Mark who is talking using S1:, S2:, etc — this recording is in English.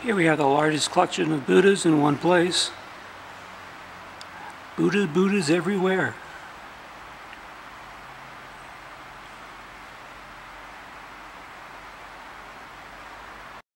S1: Here we have the largest collection of Buddhas in one place. Buddhas everywhere.